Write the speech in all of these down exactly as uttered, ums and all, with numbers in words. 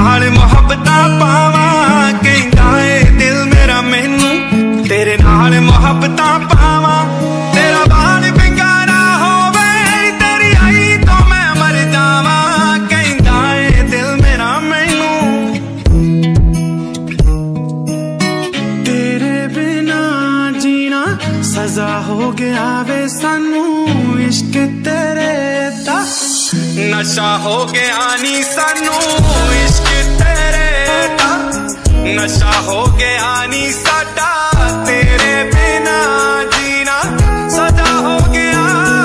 नाल मुहब्बतां पावां, कहंदा ए दिल मेरा मैनू तेरे नाल मुहब्बतां पावां। तेरा बाल पिंगारा होवे तेरी आई तो मैं मर जावां, कहंदा ए दिल मेरा मैनू। तेरे बिना जीना सजा हो गया वे सानू, इश्क तेरे दा नशा हो गया नी सानू, इश्क तेरे दा नशा हो गया नी साडा। तेरे बिना जीना सजा हो गया।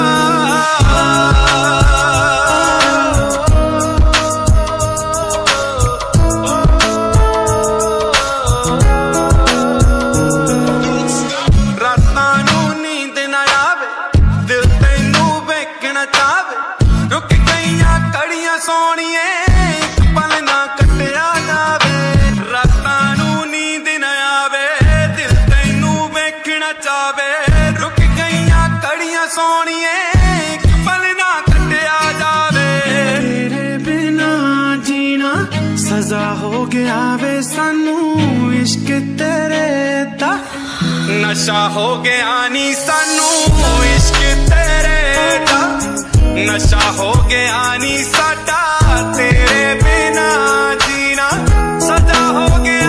रातां नू नींद ना आवे, दिल तैनू वेखना चावे, रुक गईयां घड़ियां सोहणिए इक पल ना कट्टिया जावे। रातां नू नींद ना आवे, दिल तैनू वेखना चावे, रुक गईयां घड़ियां सोहणिए इक पल ना कट्टिया जावे। तेरे बिना जीना सजा हो गया वे सानू, इश्क तेरे दा नशा हो गया नी सानू, इश्क तेरे दा नशा हो गया नी साडा। तेरे बिना जीना सजा हो गया।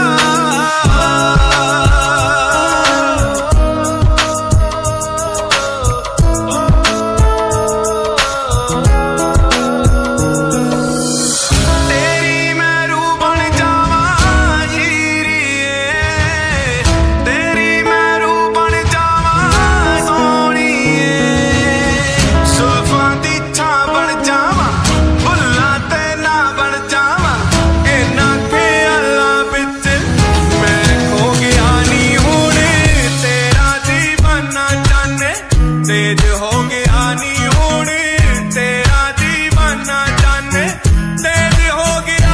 तेरी मैं रूह बन जावां हीरिए, तेरी मैं रूह बन जावां सोहणीए, सुल्फां दी छां बन जावां, फुल्लां ते ना बन जावां, इन्हां ख्यालां विच मैं खो गया नी हुण। तेरा दीवाना जाने तेज हो गया नी हुण, तेरा दीवाना जाने तेज हो गया।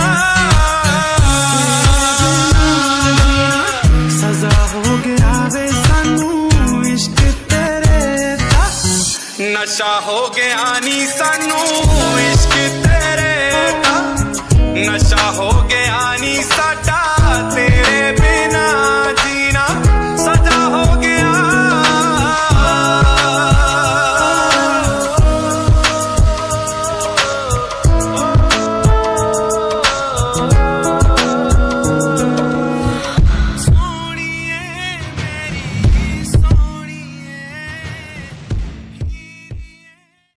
सजा हो गया वे सानू, इश्क तेरे दा नशा हो गया नी सानू, इश्क तेरे दा नशा हो गया नी साडा।